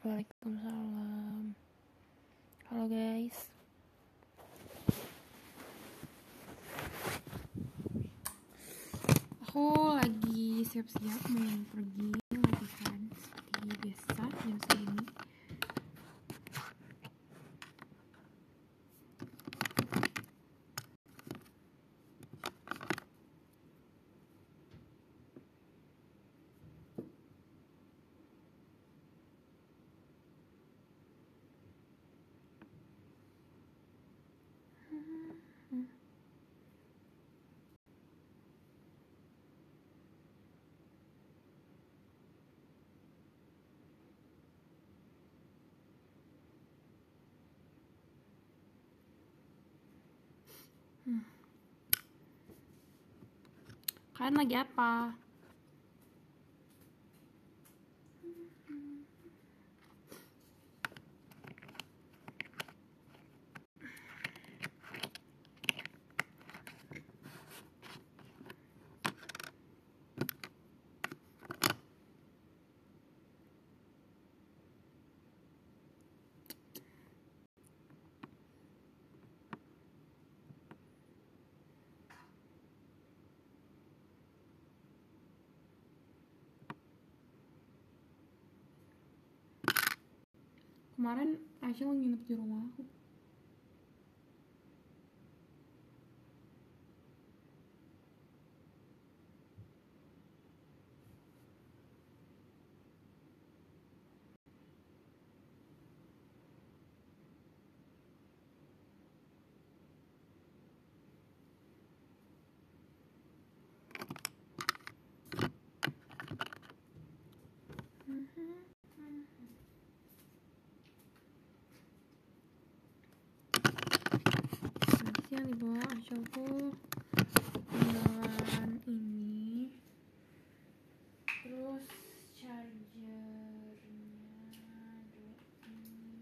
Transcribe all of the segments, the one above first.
Waalaikumsalam. Halo guys. Aku lagi siap-siap mau pergi latihan seperti biasa jam segini. Kalian lagi apa? Kemarin Aisyah nginep di rumah aku. Nanti yang dibawa Aisyah tuh tinggalan ini, terus chargernya dua ini.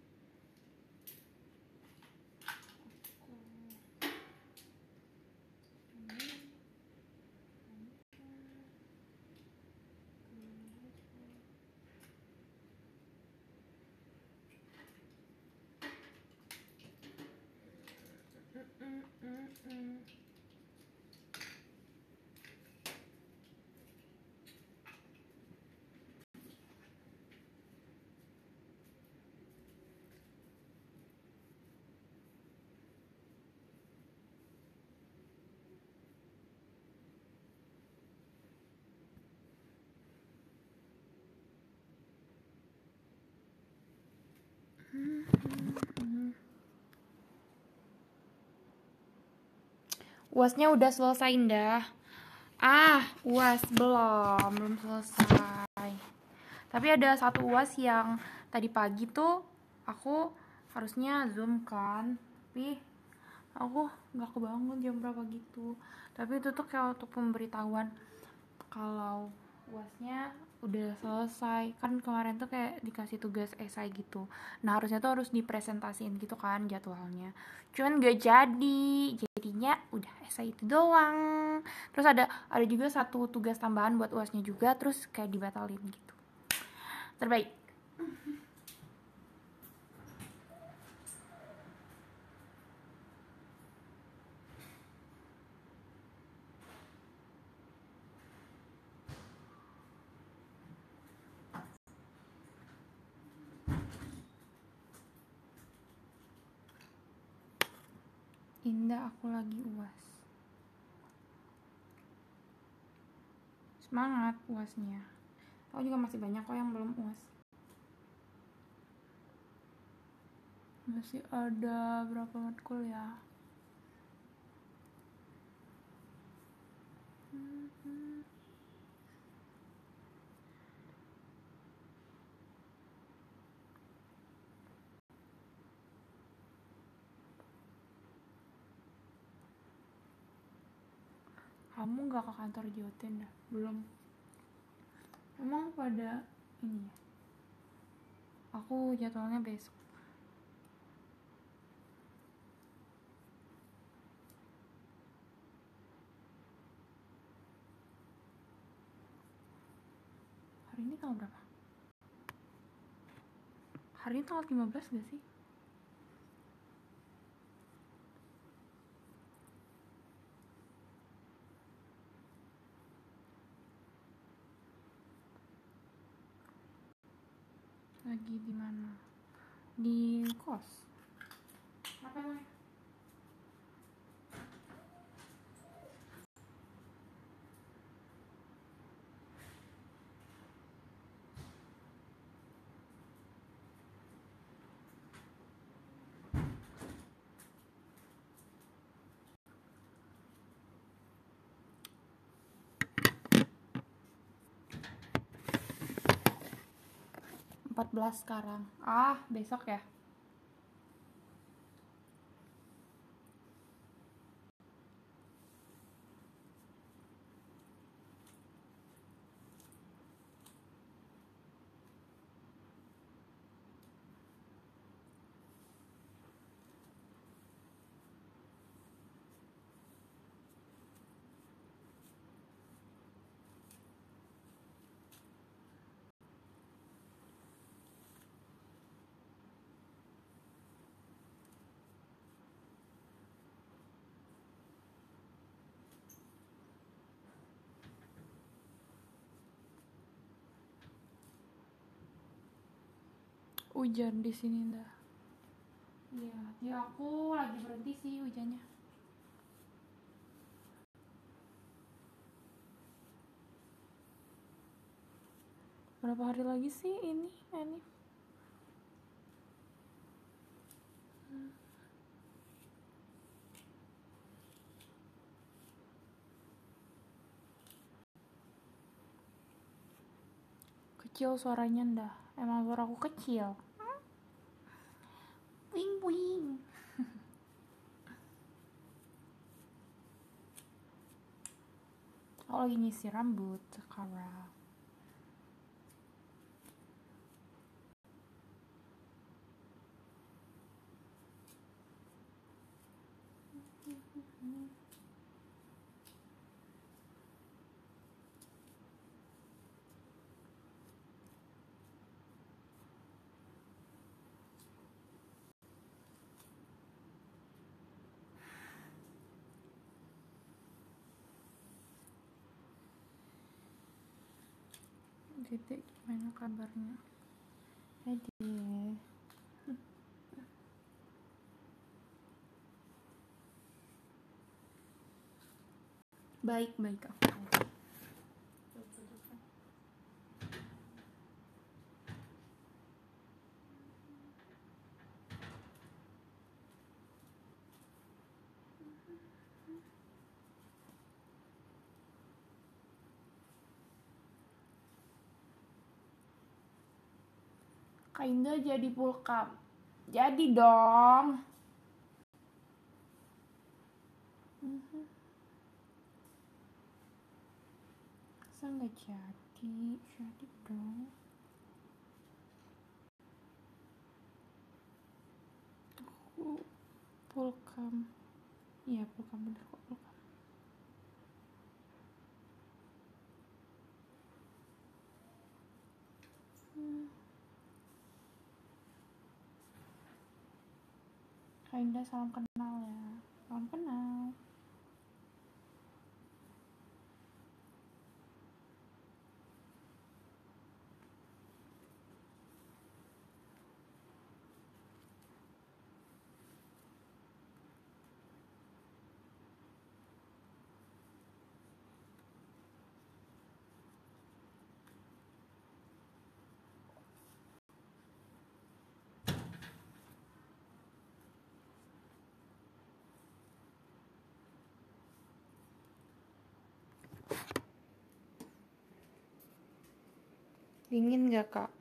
UASnya udah selesai, Indah. UAS belum selesai. Tapi ada satu UAS yang tadi pagi tuh aku harusnya Zoom kan, tapi aku nggak kebangun jam berapa gitu. Tapi itu tuh kayak untuk pemberitahuan kalau UASnya udah selesai. Kan kemarin tuh kayak dikasih tugas esai gitu. Nah harusnya tuh harus dipresentasiin gitu kan jadwalnya. Cuman gak jadi. Jadinya udah esai itu doang. Terus ada juga satu tugas tambahan buat UASnya juga. Terus kayak dibatalin gitu. Terbaik. Indah, aku lagi UAS. Semangat UASnya. Aku juga masih banyak kok yang belum UAS. Masih ada berapa matkul ya? Kamu gak ke kantor Joten dah? Belum. Emang pada ini ya? Aku jadwalnya besok. Hari ini tanggal berapa? Hari ini tanggal 15 gak sih? Lagi di mana? Di kos. Apa namanya? Belas sekarang. Besok ya. Hujan di sini dah. Iya, ya aku lagi berhenti sih hujannya. Berapa hari lagi sih ini, Anif? Kecil suaranya ndah. Emang suaraku kecil. Wing wing. Aku lagi nyisir rambut sekarang. Titik, gimana kabarnya? Adik. Baik aku. Kak Indah jadi pulkam. Jadi dong. Masa nggak jadi? Jadi dong. Aku pulkam. Iya pulkam, bener kok pulkam. Kak Indah salam kenal ya. Salam kenal. Dingin gak kak?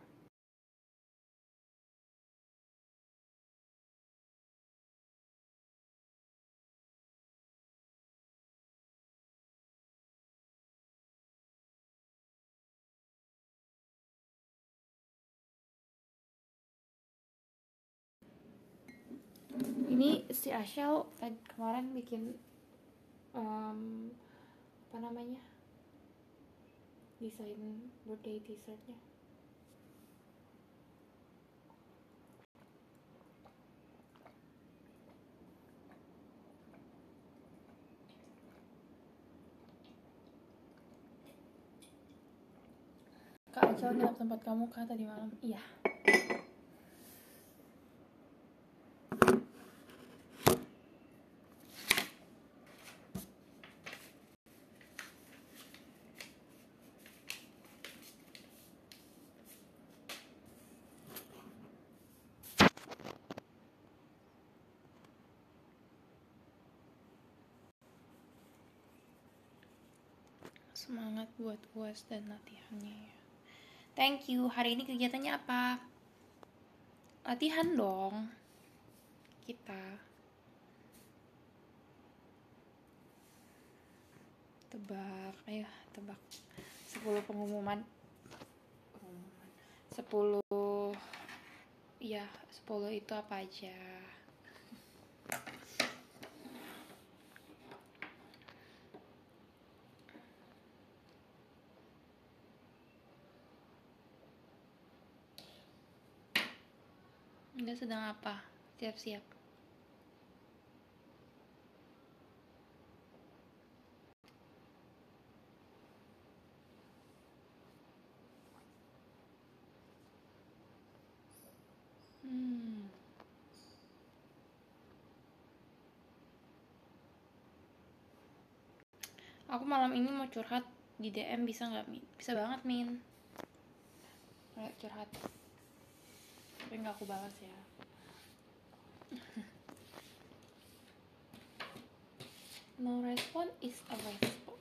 Ini si Ashel kemarin bikin apa namanya, desain birthday t-shirtnya. Kak Acel nginep tempat kamu kah tadi malam? Iya. Semangat buat UAS dan latihannya ya. Thank you. Hari ini kegiatannya apa? Latihan dong. Kita tebak, ayo tebak. 10 pengumuman. 10. Iya, 10 itu apa aja? Anda sedang apa? Siap-siap. Aku malam ini mau curhat di DM, bisa nggak, Min? Bisa banget, Min. Ayo curhat. Tapi nggak aku balas ya. No response is a response.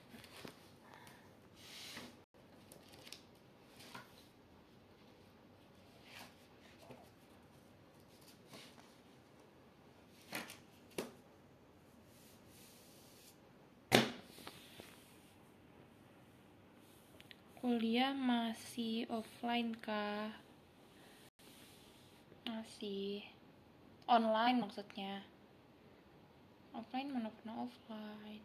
Kuliah masih offline kah? Masih online maksudnya. Offline mana pernah offline.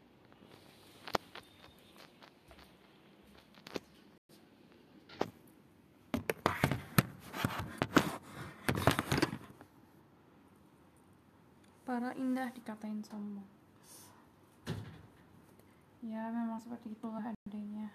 Para indah dikatain sombong. Ya memang seperti itulah adanya.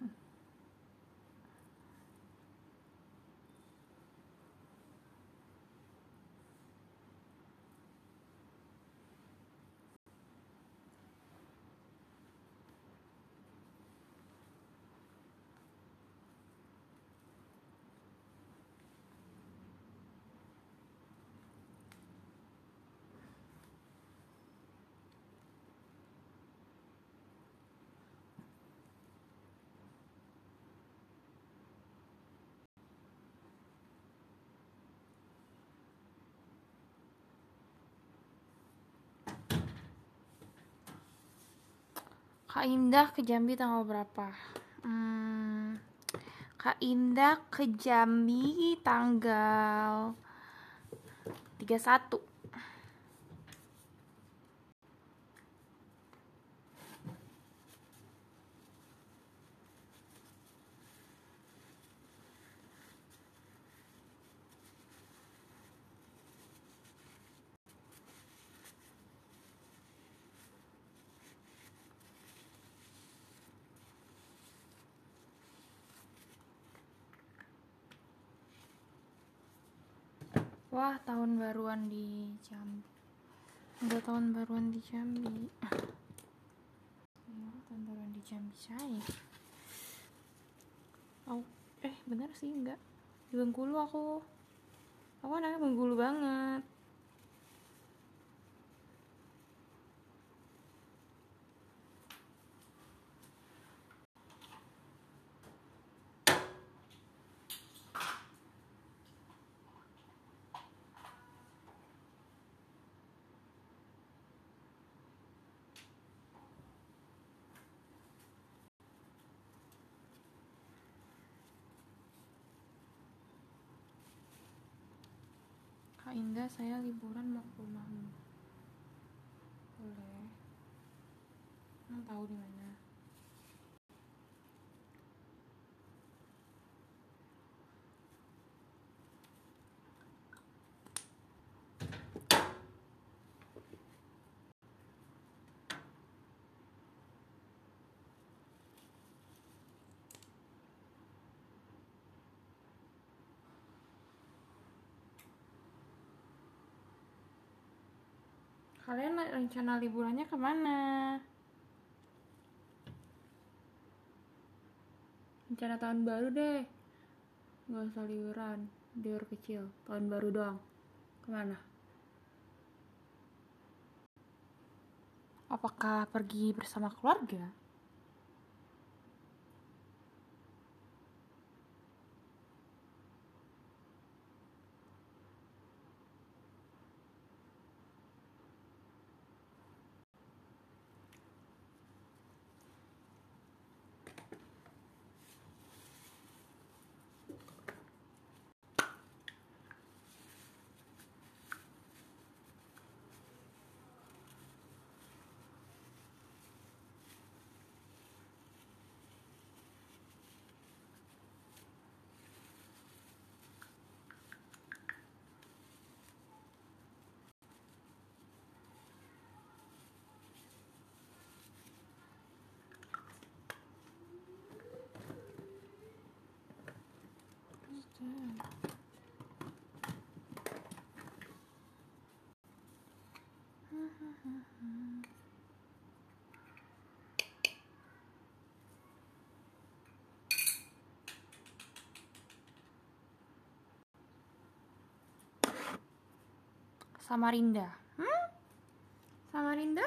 Kak Indah ke Jambi tanggal berapa? Kak Indah ke Jambi tanggal 31. Wah, tahun baruan di Jambi. Udah tahun baruan di Jambi. Tahun baruan di Jambi saya. Oh, bener sih enggak. Di Bengkulu aku. Aku anaknya Bengkulu banget. Kak Indah, saya liburan mau ke rumahmu. Boleh. Emang tahu di mana? Kalian rencana liburannya kemana? Rencana tahun baru deh. Gak usah liburan, liur kecil, tahun baru doang. Kemana? Apakah pergi bersama keluarga? Samarinda. Samarinda?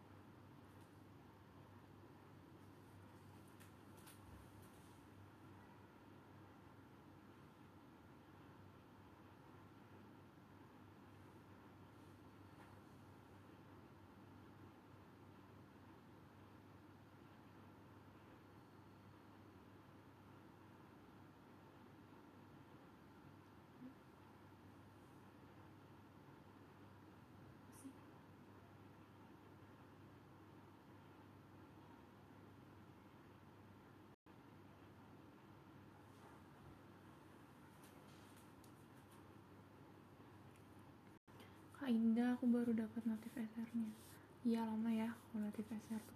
Kak Indah, aku baru dapat notif SR-nya. Iya lama ya kalau notif SR tuh.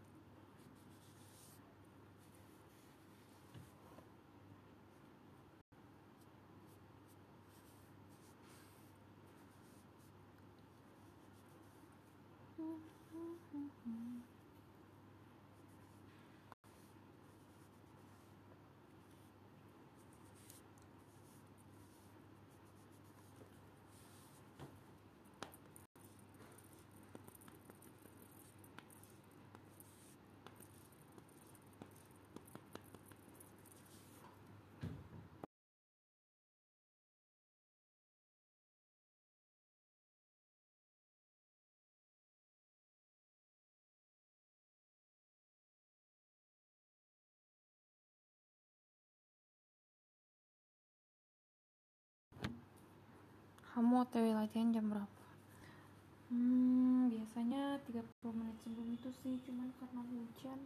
Kamu OTW latihan jam berapa? Biasanya 30 menit sebelum itu sih, cuman karena hujan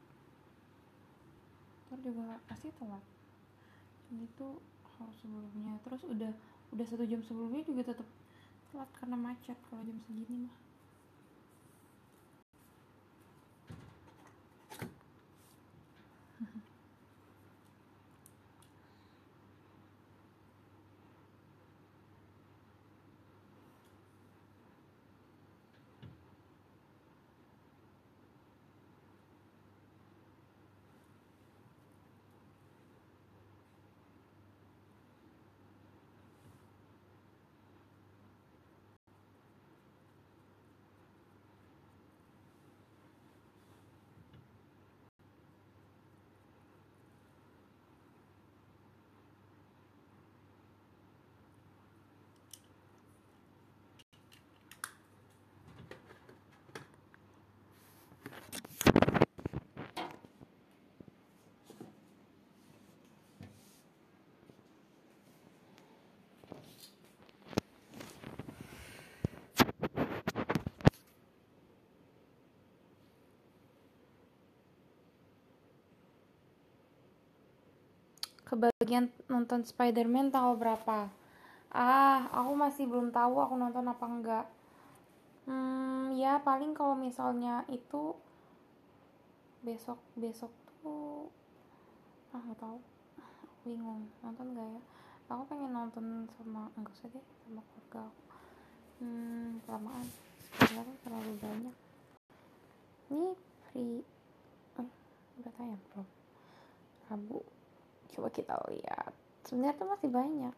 ntar juga pasti telat. Jadi tuh harus sebelumnya. Terus udah 1 jam sebelumnya juga tetap telat karena macet kalau jam segini mah. Kebagian nonton Spider-Man tanggal berapa? Aku masih belum tahu aku nonton apa enggak. Ya paling kalau misalnya itu besok tuh nggak tahu. Bingung nonton enggak ya? Aku pengen nonton sama enggak usah deh sama keluarga aku. Kelamaan. sekarang terlalu banyak. Ini free udah tayang belum? Rabu, coba kita lihat. Sebenarnya tuh masih banyak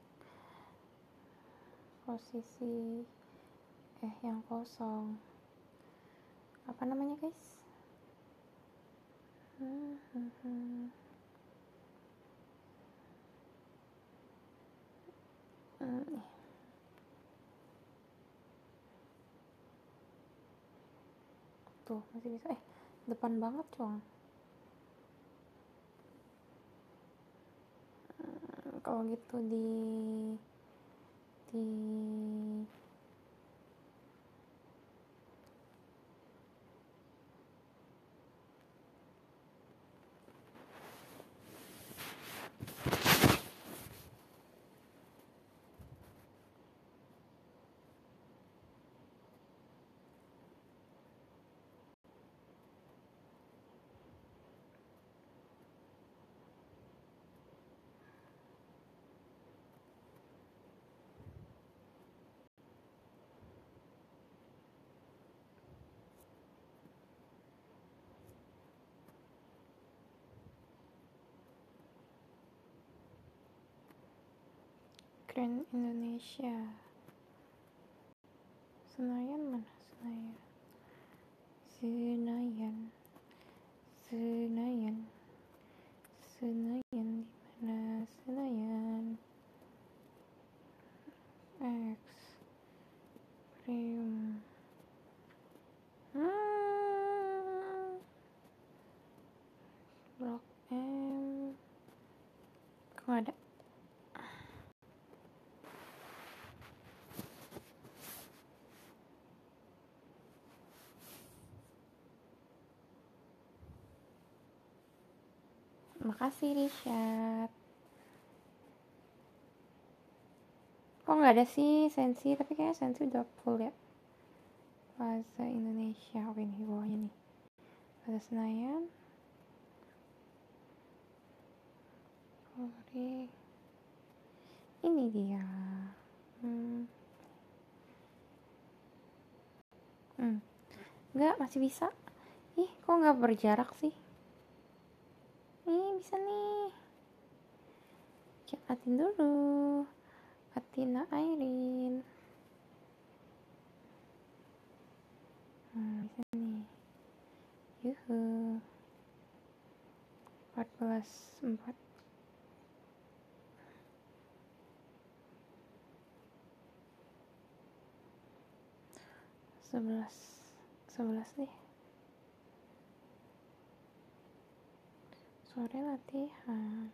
posisi yang kosong. Apa namanya guys? Tuh masih bisa. Depan banget cong. Kalau gitu di Grand Indonesia. Senayan mana? Senayan di mana? Senayan X Premium. Blok M. Kok gak ada? Makasih Richard. Kok nggak ada sih Sensi? Tapi kayaknya Sensi udah full ya. Plaza Indonesia. Oke nih bawahnya nih. Plaza Senayan. Oke. Ini dia. Nggak, masih bisa. Ih, kok nggak berjarak sih? Nih, bisa nih. Catin dulu. Atina Airin. Bisa nih. Yuhu. 14.4. 11 deh. Sore latihan.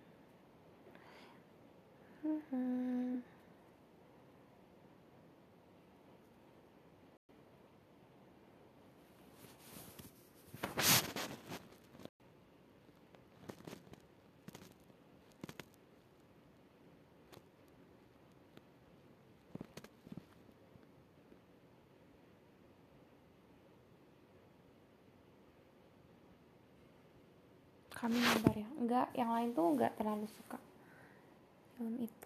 Kami ngabar ya. Enggak, yang lain tuh enggak terlalu suka film itu.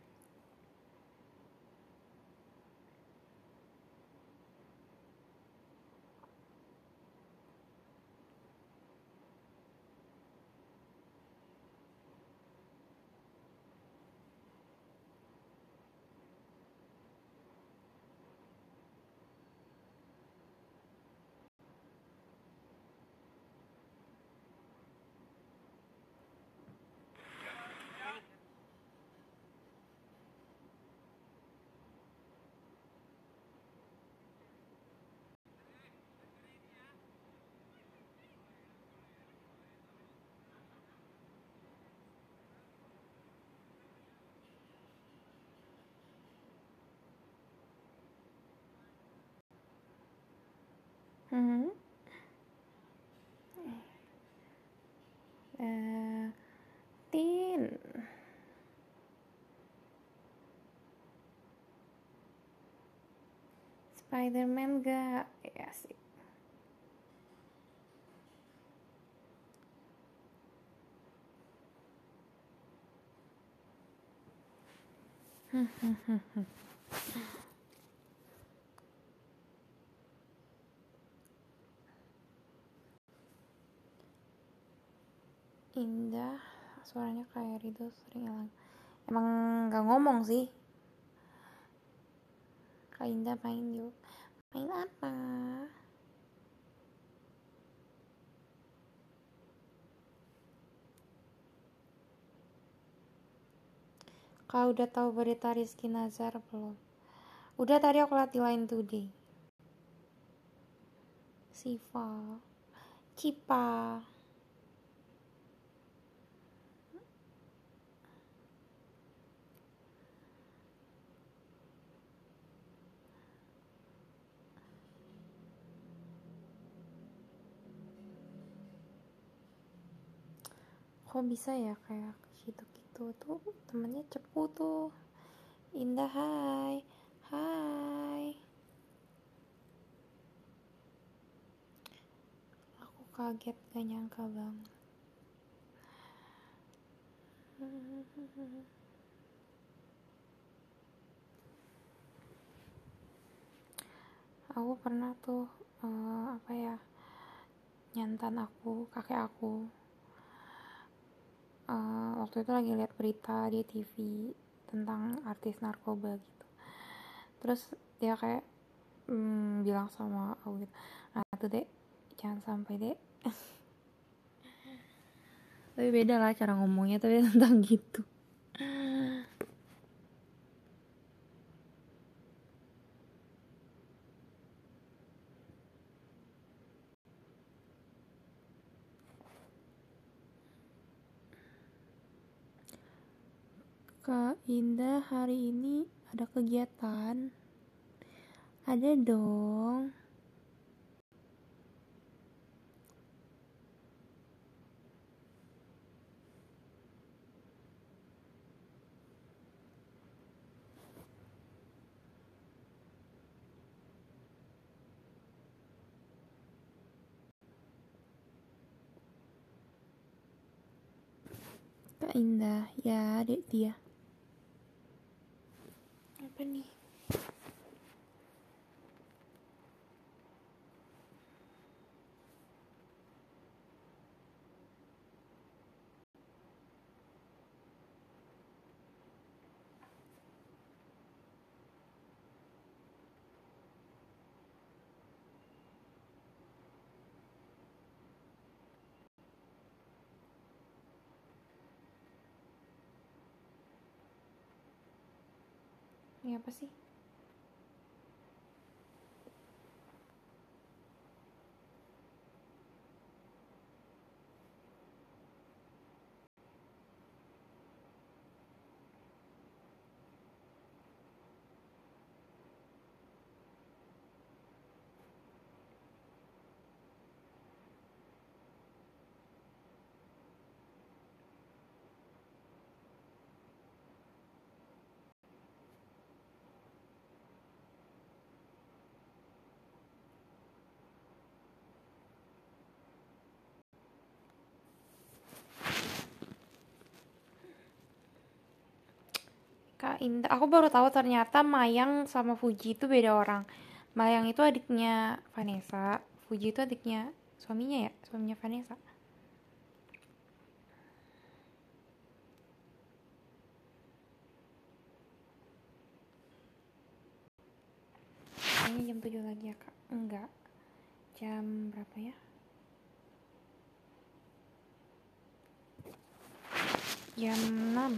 Tin. Spider-Man gak? Ya sih. Indah suaranya kayak Ridho sering hilang. Emang nggak ngomong sih. Kak Indah main yuk. Main apa? Kau udah tahu berita Rizky Nazar belum? Udah, tadi aku liat di Line Today. Siva, Cipa. Kok bisa ya kayak gitu-gitu tuh temennya Cepu tuh. Indah, hai. Hai. Aku kaget, gak nyangka banget. Aku pernah tuh apa ya, nyantan aku, kakek aku waktu itu lagi lihat berita di TV tentang artis narkoba gitu. Terus dia kayak bilang sama aku gitu, nah tuh dek, jangan sampai dek. Tapi beda lah cara ngomongnya, tapi tentang gitu. Kak Indah, hari ini ada kegiatan? Ada dong. Kak Indah, ya adek dia. Apa nih? Ini apa sih? Kak Indah, aku baru tahu ternyata Mayang sama Fuji itu beda orang. Mayang itu adiknya Vanessa, Fuji itu adiknya suaminya ya, suaminya Vanessa. Kayaknya jam 7 lagi ya kak. Enggak, jam berapa ya? Jam 6.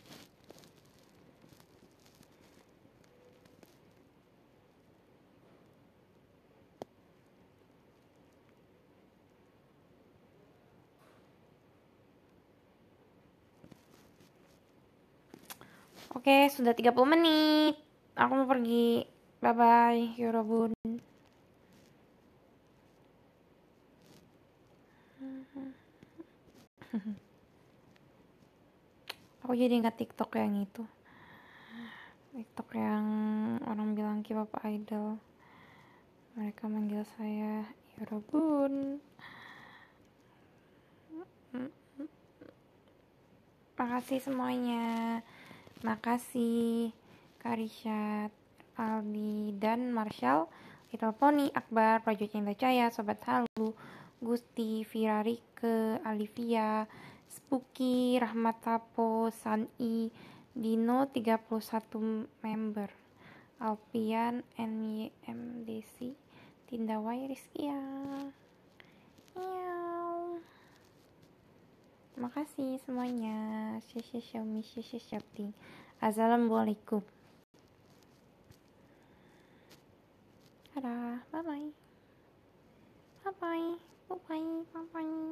Oke, sudah 30 menit. Aku mau pergi. Bye bye, Yorobun. Aku jadi ingat TikTok yang itu. TikTok yang orang bilang K-pop idol. Mereka manggil saya Yorobun. Makasih semuanya. Makasih Karishat, Aldi, dan Marshall, Little Pony, Akbar, Prajurit Cinta Cahaya, Sobat Halu, Gusti, Virarike, Alivia, Spooky, Rahmat Tapo, Sani, Dino 31 member, Alpian, NYM, Desi, Tinda Wairis, iya. Makasih semuanya. Xiaomi, Xiaomi. Assalamualaikum. Dadah, bye bye. Bye bye. Bye bye. Bye bye.